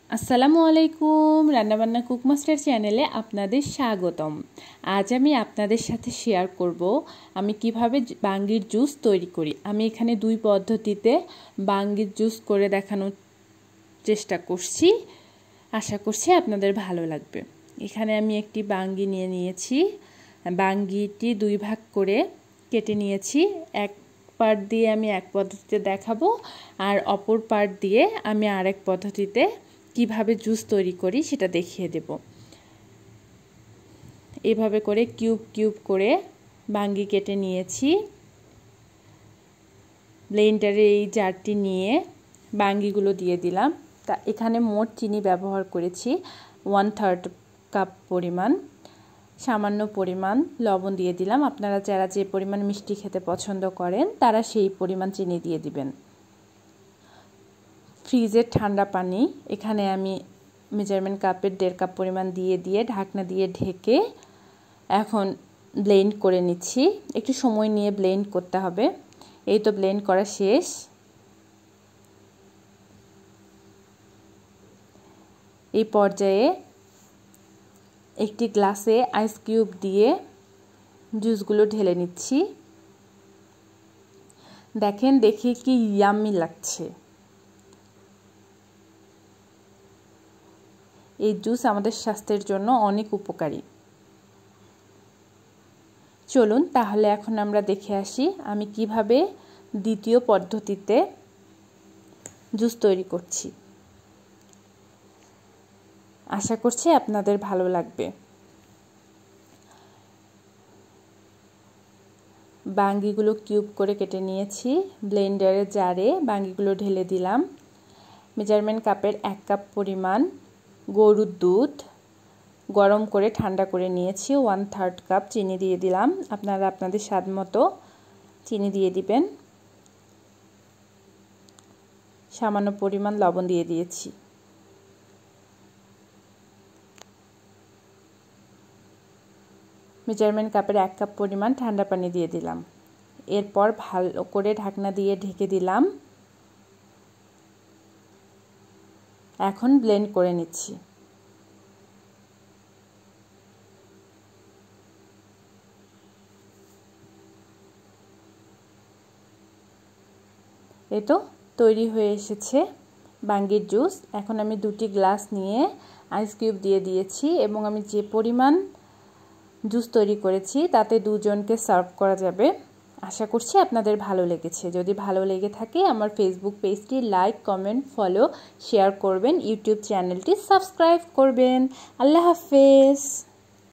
আসসালামু আলাইকুম রান্নাবান্না কুক মাস্টার চ্যানেলে আপনাদের স্বাগতম। আজ আমি আপনাদের সাথে শেয়ার করব আমি কিভাবে বাঙ্গির জুস তৈরি করি। আমি এখানে দুই পদ্ধতিতে বাঙ্গির জুস করে দেখানোর চেষ্টা করছি, আশা করছি আপনাদের ভালো লাগবে। এখানে আমি একটি বাঙ্গি নিয়ে নিয়েছি, বাঙ্গিটি দুই ভাগ করে কেটে নিয়েছি। এক পার্ট দিয়ে আমি এক পদ্ধতিতে দেখাবো আর অপর পার্ট দিয়ে আমি আরেক পদ্ধতিতে কিভাবে জুস তৈরি করি সেটা দেখিয়ে দেব। এভাবে করে কিউব কিউব করে বাঙ্গি কেটে নিয়েছি। ব্লেন্ডারে এই জারটি নিয়ে বাঙ্গিগুলো দিয়ে দিলাম। তা এখানে মোট চিনি ব্যবহার করেছি 1/3 কাপ পরিমাণ। সামান্য পরিমাণ লবণ দিয়ে দিলাম। আপনারা যারা যে পরিমাণ মিষ্টি খেতে পছন্দ করেন তারা সেই পরিমাণ চিনি দিয়ে দিবেন। ফ্রিজের ঠান্ডা পানি এখানে আমি মেজারমেন্ট কাপের 1.5 কাপ পরিমাণ দিয়ে ঢাকনা দিয়ে ঢেকে এখন ব্লেন্ড করে নিচ্ছি। একটু সময় নিয়ে ব্লেন্ড করতে হবে। এই তো ব্লেন্ড করা শেষ। এই পর্যায়ে একটি গ্লাসে আইস কিউব দিয়ে জুসগুলো ঢেলে নিচ্ছি। দেখেন, দেখে কি ইয়াম্মি লাগছে। এই জুস আমাদের স্বাস্থ্যের জন্য অনেক উপকারী। চলুন তাহলে এখন আমরা দেখে আসি আমি কিভাবে দ্বিতীয় পদ্ধতিতে জুস তৈরি করছি। আশা করছি আপনাদের ভালো লাগবে। বাঙ্গিগুলো কিউব করে কেটে নিয়েছি। ব্লেন্ডারের জারে বাঙ্গিগুলো ঢেলে দিলাম। মেজারমেন্ট কাপের 1 কাপ পরিমাণ গরুর দুধ গরম করে ঠান্ডা করে নিয়েছি। 1/3 কাপ চিনি দিয়ে দিলাম। আপনারা আপনাদের স্বাদ মতো চিনি দিয়ে দিবেন। সামান্য পরিমাণ লবণ দিয়ে দিয়েছি। মেজারমেন্ট কাপের 1 কাপ পরিমাণ ঠান্ডা পানি দিয়ে দিলাম। এরপর ভালো করে ঢাকনা দিয়ে ঢেকে দিলাম। এখন ব্লেন্ড করে নিচ্ছি। এই তো তৈরি হয়ে এসেছে বাঙ্গির জুস। এখন আমি 2টি গ্লাস নিয়ে আইস কিউব দিয়ে দিয়েছি এবং আমি যে পরিমাণ জুস তৈরি করেছি তাতে দুজনকে সার্ভ করা যাবে। আশা করছি আপনাদের ভালো লেগেছে। যদি ভালো লেগে থাকে আমার ফেসবুক পেজটি লাইক, কমেন্ট, ফলো, শেয়ার করবেন। ইউটিউব চ্যানেলটি সাবস্ক্রাইব করবেন। আল্লাহ হাফেজ।